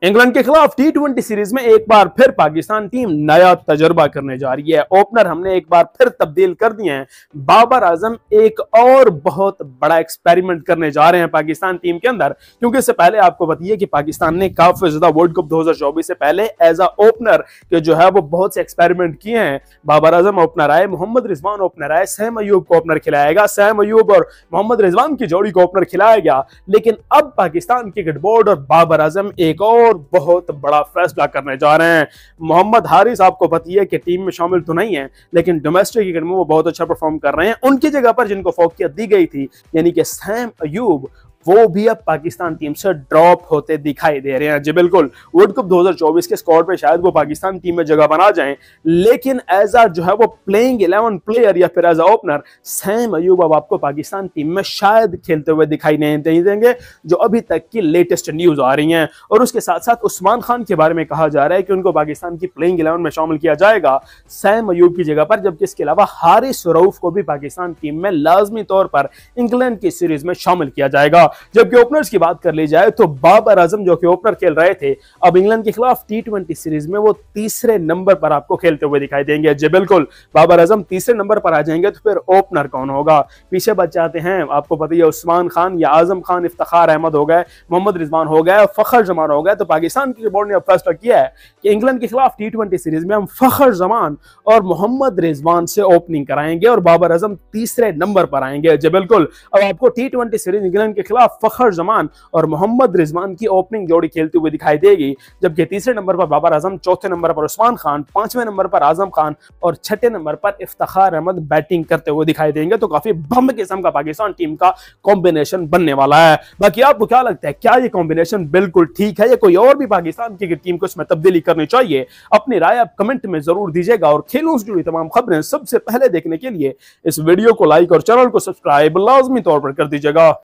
England के खिलाफ टी20 series में एक बार फिर पाकिस्तान टीम नया तजुर्बा करने जा रही है। ओपनर हमने एक बार फिर तब्दील कर दिए हैं। बाबर आजम एक और बहुत बड़ा एक्सपेरिमेंट करने जा रहे हैं पाकिस्तान टीम के अंदर, क्योंकि इससे पहले आपको बताइए कि पाकिस्तान ने काफी ज्यादा वर्ल्ड कप 2024 से पहले एज अ ओपनर के जो है वो बहुत से एक्सपेरिमेंट किए हैं। बाबर आजम ओपनर आए, मोहम्मद रिजवान ओपनर आए, सैम अयूब को ओपनर खिलाएगा, सैम अयूब और मोहम्मद रिजवान की जोड़ी को ओपनर खिलाया गया। लेकिन अब पाकिस्तान क्रिकेट बोर्ड और बाबर आजम एक और बहुत बड़ा फैसला करने जा रहे हैं। मोहम्मद हारिस आपको पता है कि टीम में शामिल तो नहीं है, लेकिन डोमेस्टिक क्रिकेट में वो बहुत अच्छा परफॉर्म कर रहे हैं। उनकी जगह पर जिनको फौकियत दी गई थी यानी कि सैम अयूब, वो भी अब पाकिस्तान टीम से ड्रॉप होते दिखाई दे रहे हैं। जी बिल्कुल, वर्ल्ड कप 2024 के स्क्वाड में शायद वो पाकिस्तान टीम में जगह बना जाएं, लेकिन एज अ जो है वो प्लेइंग 11 प्लेयर या फिर as a opener Saim Ayub अब आपको पाकिस्तान टीम में शायद खेलते हुए दिखाई नहीं देंगे, जो अभी तक की लेटेस्ट न्यूज आ रही हैं। और उसके साथ साथ उस्मान खान के बारे में कहा जा रहा है कि उनको पाकिस्तान की प्लेइंग 11 में शामिल किया जाएगा सैम अयूब की जगह पर, जबकि इसके अलावा हारिस रऊफ को भी पाकिस्तान टीम में लाजमी तौर पर इंग्लैंड की सीरीज में शामिल किया जाएगा। जबकि ओपनर्स की बात कर ली जाए तो बाबर आजम जो कि ओपनर खेल रहे थे, अब इंग्लैंड के खिलाफ टी20 सीरीज में वो तीसरे नंबर पर आपको खेलते हुए दिखाई देंगे। जी बिल्कुल, बाबर आजम तीसरे नंबर पर आ जाएंगे तो फिर ओपनर कौन होगा? पीछे बच जाते हैं, आपको पता ही है, उस्मान खान या आजम खान, इफ्तिखार अहमद हो गए, मोहम्मद रिजवान हो गए, फखर जमान हो गए। तो पाकिस्तान क्रिकेट बोर्ड ने अब फैसला किया है कि इंग्लैंड के खिलाफ टी20 सीरीज में हम फखर जमान और मोहम्मद रिजवान से ओपनिंग कराएंगे और बाबर आजम तीसरे नंबर पर आएंगे। जी बिल्कुल, अब आपको टी20 सीरीज इंग्लैंड के खिलाफ फखर जमान और मोहम्मद रिजवान की ओपनिंग जोड़ी खेलती हुई दिखाई देगी, जबकि तीसरे नंबर पर बाबर आजम, चौथे नंबर पर उस्मान खान, पांचवें नंबर पर आजम खान और छठे नंबर पर इफ्तिखार अहमद बैटिंग करते हुए दिखाई देंगे। तो काफी बम किस्म का पाकिस्तान टीम का कॉम्बिनेशन बनने वाला है। बाकी आपको क्या लगता है, क्या ये कॉम्बिनेशन बिल्कुल ठीक है या कोई और भी पाकिस्तान की टीम को इसमें तब्दीली करनी चाहिए? अपनी राय आप कमेंट में जरूर दीजिएगा और खेलों से जुड़ी तमाम खबरें सबसे पहले देखने के लिए इस वीडियो को लाइक और चैनल को सब्सक्राइब लाजमी तौर पर कर दीजिएगा।